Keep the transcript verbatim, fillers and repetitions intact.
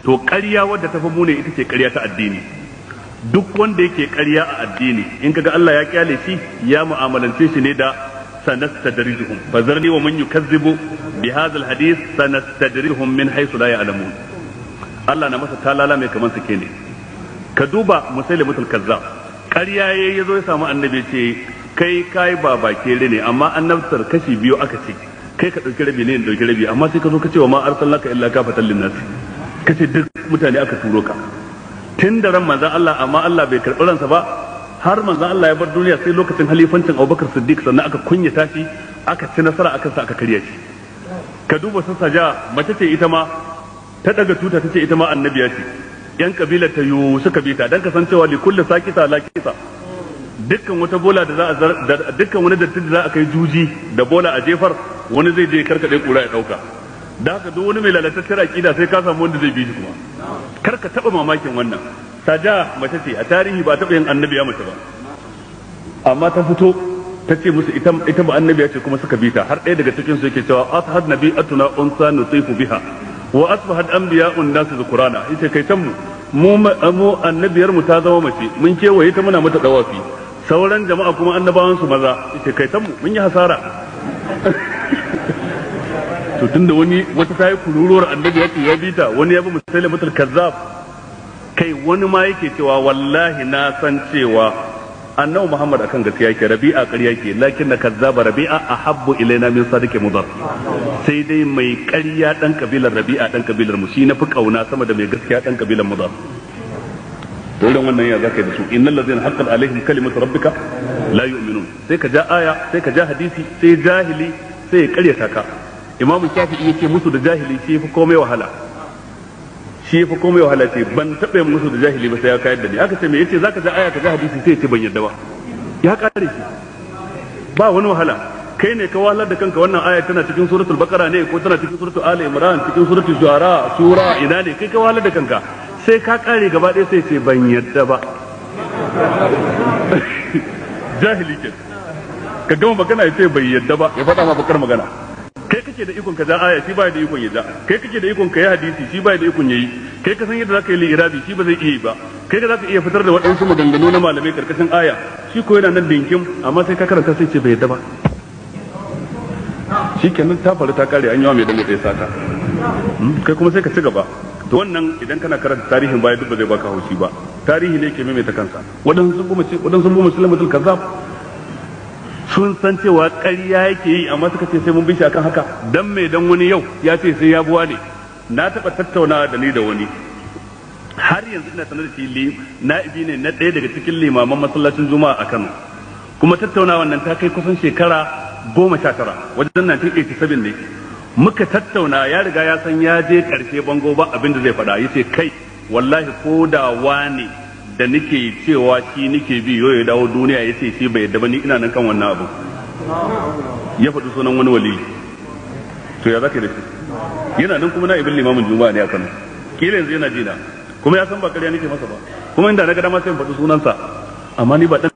to ƙarya wadda ta fi mune ita ce ƙarya ta addini. Duk wanda yake ƙarya a addini in kaga Allah ya kyale shi ya mu'amalance shi ne da sanastadrijuhum fazarni wa man yukazzibu bi hadha alhadith sanastadrijuhum min haythu la ya'lamun. Allah na masa talala mai kaman sake ne. Ka duba Musailimatul Kazzab, ƙarya yayi yazo ya samu annabi ce kai kai ba bakere ne amma annabtar kashi biyu aka ce kai ka dauki rabi ne in dauki rabi amma sai ka zo ka ce wa ma arsalnaka illa kafatan linnas kace duk mutane aka turo ka tun da ran manzon Allah amma Allah bai karɓi ransa ba har manzon Allah ya bar duniya sai lokacin halifancin Abubakar Siddiq sannan aka kunyata shi aka ci nasara akan sa aka karya shi. Ka duba sun saja mace ce ita ma ta daga tuta tace ita ma annabiya ce yan kabilar ta yu suka bi ta dan kasancewa li kulli sakita la kisa dukkan wata bola da za a dukkan wani datti da za a kai juji da bola a jefar wani zai je karkade kura ya dauka da haka duk wani mai lalataccen aqida sai ka samu wanda zai bi shi kuma kar ka taba mamakin wannan. Saja mace ce a tarihi ba taba yin annabiya mace ba amma ta fito ta ce musu ita ita ba annabiya ce kuma suka bi ta har ɗaya daga cikin su yake cewa ashad nabi'atuna unsa nutifu biha wa asbahat anbiya'un nas zukurana yace kai tan mu mu annabiyar mu ta zama mace mun kewaye ta muna mata dawafi sauran jama'a kuma annabawan su maza yace kai tan mu mun yi hasara. To tunda wani wata tayi kururuwar annabi ya ce ya bita wani ya bi Musailimatul Kazzab kai wani ma yake cewa wallahi na san cewa annabi Muhammad akan gaskiya yake Rabi'a ƙarya yake lakin na kazzaba Rabi'a ahabbu ilaina min sadiqi mudar sai dai mai ƙarya dan kabilar Rabi'a dan kabilar mu shi na fi kauna sama da mai gaskiya dan kabilar mudar. To irin wannan ya zaka yi da su innal ladzina haqqat alaihim kalimatu rabbika la yu'minun sai ka ja aya sai ka ja hadisi sai jahili sai ya ƙaryata ka. Imamu Shafi'i yake musu da jahili shi fi komai wahala shi fi komai wahala ce ban taɓa musu da jahili ba sai ya kayar da ni aka ce me yace zaka ja aya ka ja hadisi sai ya ce ban yadda ba ya kare shi ba wani wahala. Kai ne ka wahalar da kanka wannan aya tana cikin suratul baqara ne ko tana cikin suratul ali imran cikin suratul shu'ara shura ina ne kai ka wahalar da kanka sai ka kare gaba ɗaya sai ce ban yadda ba. Jahili ke ka gama magana ya ce bai yadda ba ya faɗa ma bakar magana. Kai kake da ikon ka ja aya shi ba da ikon ya ja kai kake da ikon ka yi hadisi shi ba da ikon yayi kai ka san yadda zaka yi li'irabi shi ba zai iya yi ba kai da zaka iya fitar da waɗansu maganganu na malamai karkashin aya shi ko yana nan dinkin amma sai ka karanta sai ce bai yadda ba. Shikenan ta faru ta kare an yawa mai dango sai sata kai kuma sai ka ci gaba. To wannan idan kana karanta tarihin baya duk ba zai baka haushi ba tarihi ne ke maimaita kansa. Waɗansu sun kuma waɗansu sun Musailimatul Kazzab sun san cewa ƙarya yake yi amma suka ce sai mun bi shi akan haka dan me dan wani yau ya ce sai ya buwa ne. Na taɓa tattaunawa da ni da wani har yanzu ina sanar da shi na'ibi ne na ɗaya daga cikin limaman masallacin juma'a a Kano kuma tattaunawa nan ta kai kusan shekara goma sha tara wajen nan tun eighty seven ne muka tattauna ya riga ya san ya je ƙarshe bango ba abin da zai faɗa yace kai wallahi ko da wane da nake cewa shi nake bi yau ya dawo duniya ya ce shi bai yadda ba ni ina nan kan wannan abu ya faɗi sunan wani wali. To ya zaka da shi yana nan kuma na ibn limamin juma'a ne a Kano kila yanzu yana jina kuma ya san ba ƙarya nake masa ba kuma inda na ga dama sai in faɗi sunansa amma ni ba